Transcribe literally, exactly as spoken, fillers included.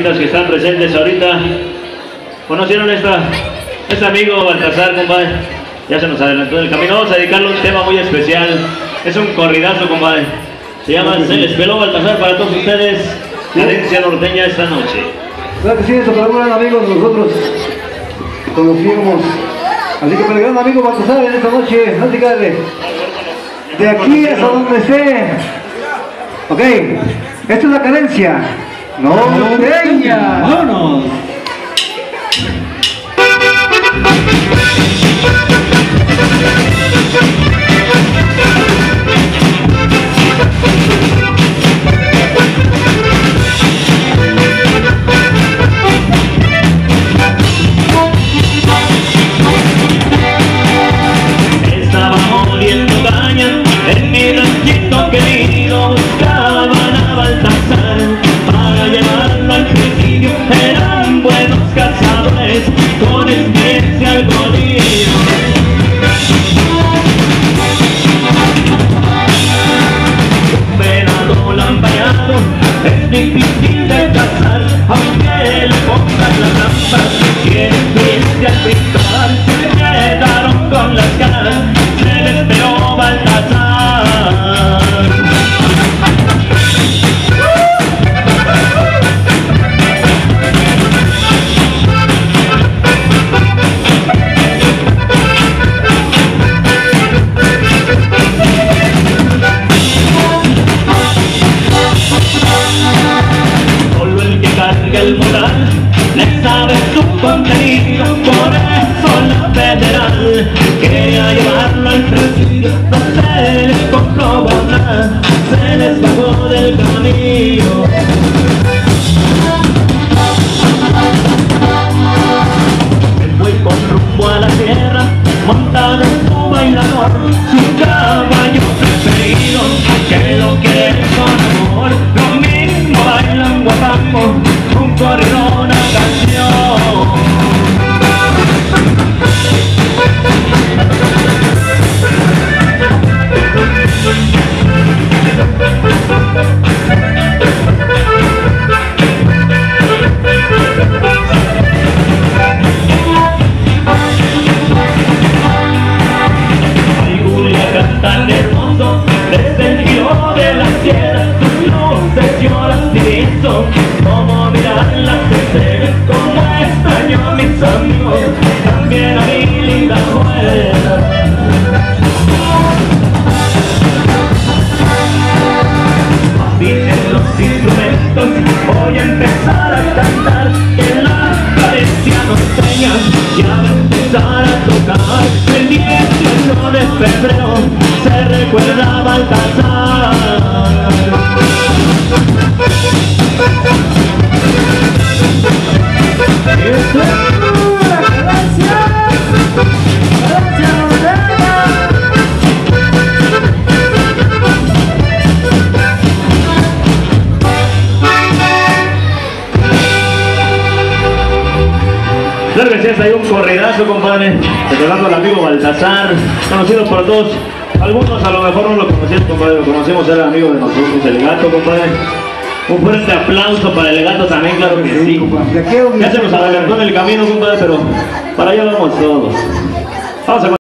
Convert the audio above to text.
damitas que están presentes ahorita. ¿Conocieron esta, este amigo Baltasar, compadre? Ya se nos adelantó en el camino. Vamos a dedicarle un tema muy especial. Es un corridazo, compadre. Se llama Se les peló Baltasar para todos ustedes. La herencia norteña esta noche. Claro que sí, esto para un gran amigo de nosotros. Conocimos. Así que para el gran amigo Baltasar en esta noche, así que dale. De aquí hasta donde esté. Ok, esta es la cadencia norteña. ¡Vámonos! Estaba moliendo caña en mi ranchito querido, buscaban a Baltasar para llevarlo al presidio. Eran buenos cazadores con experiencia al bolillo. Un venado lampareado es difícil de cazar, aunque le pongan la trampa. Tiene experiencia al picar, se quedaron con las caras. Se les peló Baltasar. Solo el que carga el moral le sabe su contenido, por eso la federal quería llevarlo al presidio. No se les comprobó nada, se les bajó del camino. Me fui con rumbo a la tierra, montado en su bailador, su caballo preferido, que lo quiere con amor. Lo mismo bailan guapango, un corrido, una canción. Ay, Julián, tan hermoso, desde el giro de la sierra, sus luces yo las diviso, como mirar las estrellas, como extraño a mis amigos, también a mi linda mujer. Dicen los instrumentos, voy a empezar a cantar, que la cadencia norteña ya va a empezar a tocar. El dieciocho de febrero se recuerda a Baltasar. ¡Eso es la cadencia! ¡Cadencia norteña! Claro que sí, es ahí un corridazo, compadre. Recordando al amigo Baltasar, conocido por todos. Algunos a lo mejor no lo conocían, compadre. Lo conocimos, era amigo de nosotros, el Gato, compadre. Un fuerte aplauso para el Gato también, claro que sí. Ya se nos adelantó en el camino, compadre, pero para allá vamos todos. Vamos a